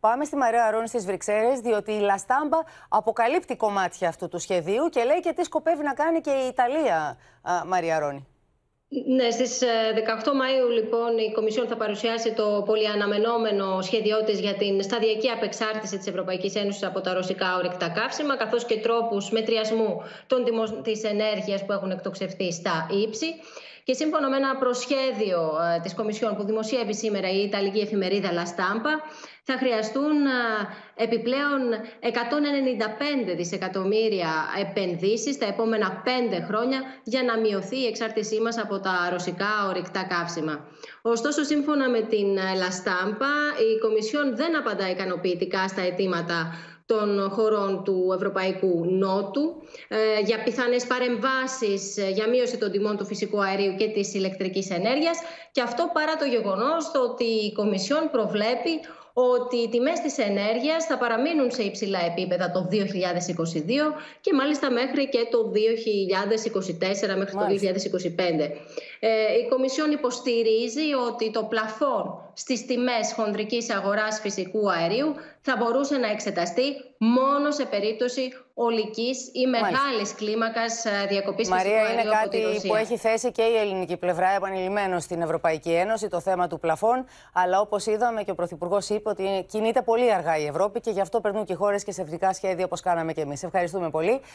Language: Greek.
Πάμε στη Μαρία Αρώνη στις Βρυξέλλες, διότι η Λαστάμπα αποκαλύπτει κομμάτια αυτού του σχεδίου και λέει και τι σκοπεύει να κάνει και η Ιταλία, Μαρία Αρώνη. Ναι, στις 18 Μαΐου λοιπόν η Κομισιόν θα παρουσιάσει το πολυαναμενόμενο σχέδιό της για την σταδιακή απεξάρτηση της Ευρωπαϊκής Ένωσης από τα ρωσικά ορυκτά καύσιμα, καθώς και τρόπους μετριασμού των τιμών της ενέργειας που έχουν εκτοξευθεί στα ύψη. Και σύμφωνα με ένα προσχέδιο της Κομισιόν που δημοσιεύει σήμερα η Ιταλική εφημερίδα La Stampa, θα χρειαστούν επιπλέον 195 δισεκατομμύρια επενδύσεις τα επόμενα 5 χρόνια για να μειωθεί η εξάρτησή μας από τα ρωσικά ορυκτά καύσιμα. Ωστόσο, σύμφωνα με την La Stampa, η Κομισιόν δεν απαντά ικανοποιητικά στα αιτήματα των χωρών του Ευρωπαϊκού Νότου για πιθανές παρεμβάσεις για μείωση των τιμών του φυσικού αερίου και της ηλεκτρικής ενέργειας, και αυτό παρά το γεγονός ότι η Κομισιόν προβλέπει ότι οι τιμές της ενέργειας θα παραμείνουν σε υψηλά επίπεδα το 2022 και μάλιστα μέχρι και το 2024, μέχρι το 2025. Η Κομισιόν υποστηρίζει ότι το πλαφόν στις τιμές χονδρικής αγοράς φυσικού αερίου θα μπορούσε να εξεταστεί μόνο σε περίπτωση ολικής ή μεγάλης κλίμακας διακοπής φυσικού αερίου. Μαρία, είναι κάτι που έχει θέσει και η ελληνική πλευρά επανειλημμένως στην Ευρωπαϊκή Ένωση, το θέμα του πλαφών. Αλλά όπως είδαμε και ο Πρωθυπουργός είπε ότι κινείται πολύ αργά η Ευρώπη και γι' αυτό περνούν και οι χώρες και σε εθνικά σχέδια όπως κάναμε και εμείς. Ευχαριστούμε πολύ.